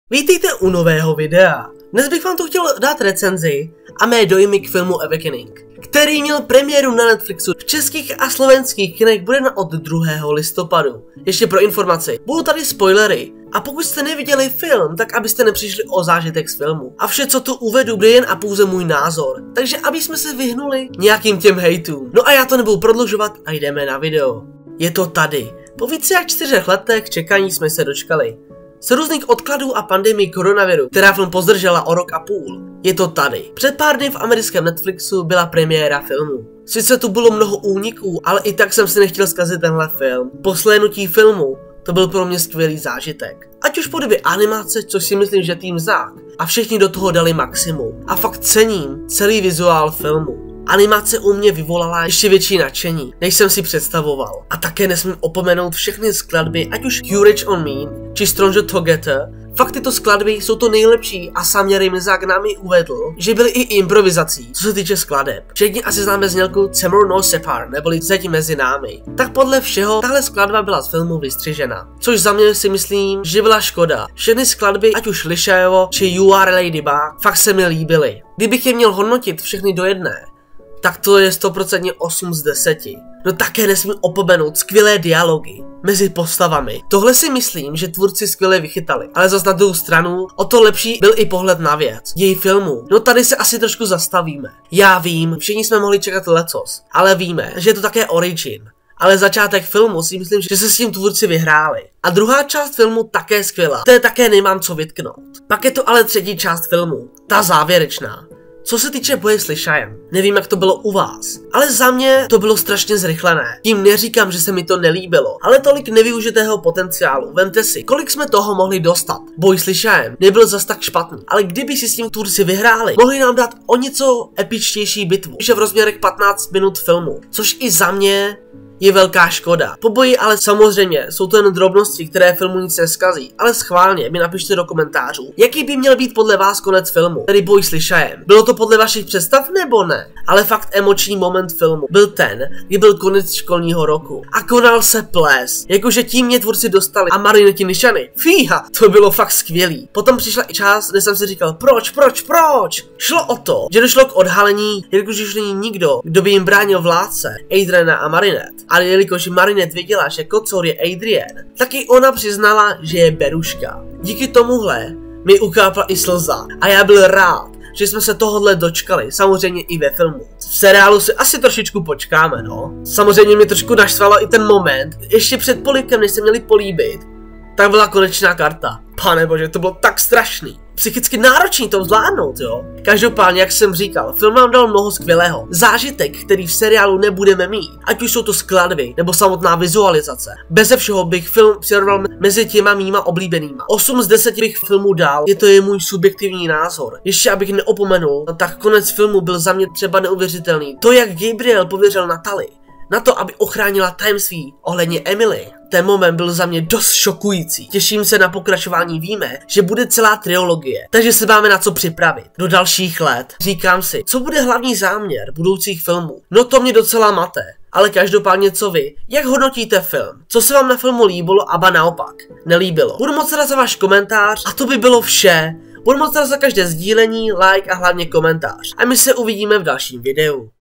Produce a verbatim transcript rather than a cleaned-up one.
Vítejte u nového videa. Dnes bych vám tu chtěl dát recenzi a mé dojmy k filmu Awakening, který měl premiéru na Netflixu. V českých a slovenských kinech bude na od druhého listopadu. Ještě pro informaci, budou tady spoilery. A pokud jste neviděli film, tak abyste nepřišli o zážitek z filmu. A vše, co tu uvedu, bude jen a pouze můj názor. Takže aby jsme se vyhnuli nějakým těm hejtům. No a já to nebudu prodlužovat a jdeme na video. Je to tady. Po více jak čtyřech letech čekání jsme se dočkali. Z různých odkladů a pandemii koronaviru, která film pozdržela o rok a půl, je to tady. Před pár dny v americkém Netflixu byla premiéra filmu. Sice tu bylo mnoho úniků, ale i tak jsem si nechtěl zkazit tenhle film. Po shlédnutí filmu to byl pro mě skvělý zážitek. Ať už v podobě animace, což si myslím, že tým zák, a všichni do toho dali maximum. A fakt cením celý vizuál filmu. Animace u mě vyvolala ještě větší nadšení, než jsem si představoval. A také nesmím opomenout všechny skladby, ať už Courage on Me, či Stronger Together. Fakt tyto skladby jsou to nejlepší a sám Jarý Mezák nám i uvedl, že byly i improvizací, co se týče skladeb. Všichni asi známe znělku Semur no Separ, neboli Zeď mezi námi. Tak podle všeho tahle skladba byla z filmu vystřižena. Což za mě si myslím, že byla škoda. Všechny skladby, ať už Lišajevo, či You Are Ladybug, fakt se mi líbily. Kdybych je měl hodnotit všechny do jedné, tak to je sto procent osm z deseti. No také nesmím opomenout skvělé dialogy mezi postavami. Tohle si myslím, že tvůrci skvěle vychytali. Ale zas na druhou stranu, o to lepší byl i pohled na věc, děj filmu. No tady se asi trošku zastavíme. Já vím, všichni jsme mohli čekat lecos, ale víme, že je to také origin. Ale začátek filmu si myslím, že se s tím tvůrci vyhráli. A druhá část filmu také skvělá. To je také nemám co vytknout. Pak je to ale třetí část filmu, ta závěrečná. Co se týče boje s Lišajem, nevím jak to bylo u vás, ale za mě to bylo strašně zrychlené. Tím neříkám, že se mi to nelíbilo, ale tolik nevyužitého potenciálu. Vemte si, kolik jsme toho mohli dostat. Boj s Lišajem nebyl zas tak špatný, ale kdyby si s tím tvůrci vyhráli, mohli nám dát o něco epičtější bitvu, že v rozměrech patnáct minut filmu, což i za mě je velká škoda. Po boji ale samozřejmě jsou to jen drobnosti, které filmu nic neskazí, ale schválně mi napište do komentářů, jaký by měl být podle vás konec filmu, tedy boj s Lišajem. Bylo to podle vašich představ nebo ne? Ale fakt emoční moment filmu byl ten, kdy byl konec školního roku a konal se ples. Jakože tím mě tvůrci dostali a Marinety Nishany. Fíha, to bylo fakt skvělý. Potom přišla i část, kde jsem si říkal, proč, proč, proč? Šlo o to, že došlo k odhalení, jelikož už není nikdo, kdo by jim bránil vládce, Adriana a Marinette. Ale jelikož Marinette věděla, že kocour je Adrian, tak i ona přiznala, že je beruška. Díky tomuhle mi ukápla i slza a já byl rád, že jsme se tohohle dočkali, samozřejmě i ve filmu. V seriálu si asi trošičku počkáme, no. Samozřejmě mě trošku naštvalo i ten moment, ještě před polibkem, než se měli políbit, tak byla konečná karta. Pane bože, to bylo tak strašný. Psychicky náročný to zvládnout, jo. Každopádně, jak jsem říkal, film nám dal mnoho skvělého. Zážitek, který v seriálu nebudeme mít, ať už jsou to skladby, nebo samotná vizualizace. Beze všeho bych film přirovnal mezi těma mýma oblíbenýma. osm z deseti bych filmu dal, je to je můj subjektivní názor. Ještě abych neopomenul, tak konec filmu byl za mě třeba neuvěřitelný. To, jak Gabriel pověřil Natalie na to, aby ochránila tajemství ohledně Emily. Ten moment byl za mě dost šokující. Těším se na pokračování, víme, že bude celá trilogie, takže se máme na co připravit do dalších let. Říkám si, co bude hlavní záměr budoucích filmů? No to mě docela mate. Ale každopádně co vy? Jak hodnotíte film? Co se vám na filmu líbilo a ba naopak nelíbilo? Budu moc rád za váš komentář a to by bylo vše. Budu moc rád za každé sdílení, like a hlavně komentář. A my se uvidíme v dalším videu.